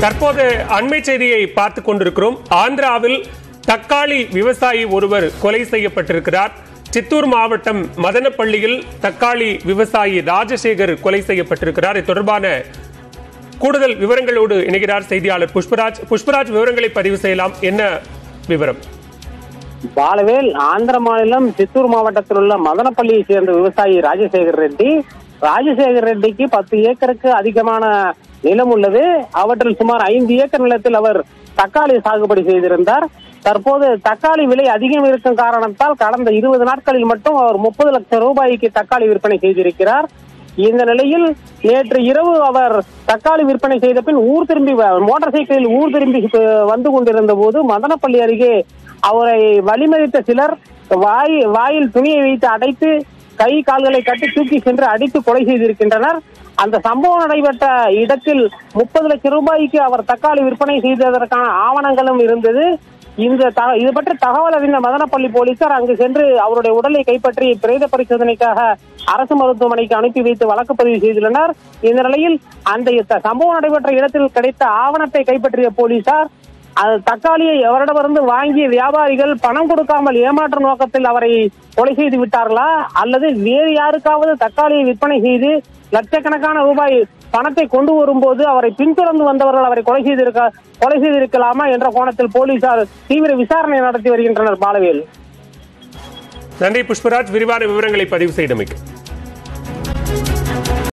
தற்போது அண்மை செய்தியை பார்த்துக் கொண்டிருக்கிறோம். ஆந்திராவில் தக்காளி விவசாயி ஒருவர் கொலை செய்யப்பட்டிருக்கிறார். சித்தூர் மாவட்டம் மதனப்பள்ளியில் தக்காளி விவசாயி ராஜசேகர் கொலை செய்யப்பட்டிருக்கிறார். இது தொடர்பான கூடுதல் விவரங்களோடு இணைகிறார் செய்தியாளர் புஷ்பராஜ். புஷ்பராஜ், விவரங்களை பதிவு செய்யலாம். என்ன விவரம்? பாலவேல், ஆந்திர மாநிலம் சித்தூர் மாவட்டத்தில் உள்ள மதனப்பள்ளியை சேர்ந்த விவசாயி ராஜசேகர் ரெட்டி. ராஜசேகர் ரெட்டிக்கு 10 ஏக்கருக்கு அதிகமான நிலம் உள்ளது. அவற்றில் சுமார் 5 ஏக்கர் நிலத்தில் அவர் தக்காளி சாகுபடி செய்திருந்தார். தற்போது தக்காளி விலை அதிகம் இருக்கும் காரணத்தால் கடந்த 20 நாட்களில் மட்டும் அவர் 30 லட்சம் ரூபாய்க்கு தக்காளி விற்பனை செய்திருக்கிறார். இந்த நிலையில் நேற்று இரவு அவர் தக்காளி விற்பனை செய்த பின் மோட்டார் சைக்கிளில் ஊர் திரும்பி வந்து கொண்டிருந்த போது மதனப்பள்ளி அருகே அவரை வழிமறித்த சிலர் வாயில் துணியை வைத்து அடைத்து கை கால்களை கட்டி தூக்கி சென்று அடித்து கொலை செய்திருக்கின்றனர். அந்த சம்பவம் நடைபெற்ற இடத்தில் 30 லட்சம் ரூபாய்க்கு அவர் தக்காளி விற்பனை செய்ததற்கான ஆவணங்களும் இருந்தது. இது பற்றி தகவல் அறிந்த மதனப்பள்ளி போலீசார் அங்கு சென்று அவருடைய உடலை கைப்பற்றி பிரேத பரிசோதனைக்காக அரசு மருத்துவமனைக்கு அனுப்பி வைத்து வழக்கு பதிவு செய்துள்ளனர். இந்த நிலையில் அந்த சம்பவம் நடைபெற்ற இடத்தில் கிடைத்த ஆவணத்தை கைப்பற்றிய போலீசார் தக்காளியை அவரிடமிருந்து வாங்கிய வியாபாரிகள் பணம் கொடுக்காமல் ஏமாற்று நோக்கத்தில் அவரை கொலை செய்து விட்டார்களா அல்லது வேறு யாருக்காவது தக்காளியை விற்பனை செய்து லட்சக்கணக்கான ரூபாய் பணத்தை கொண்டு வரும்போது அவரை பின்தொடர்ந்து வந்தவர்கள் அவரை கொலை செய்திருக்கலாமா என்ற கோணத்தில் போலீசார் தீவிர விசாரணை நடத்தி வருகின்றனர். பாலவேல், நன்றி புஷ்பராஜ், விரிவான விவரங்களை பதிவு செய்தமைக்கு.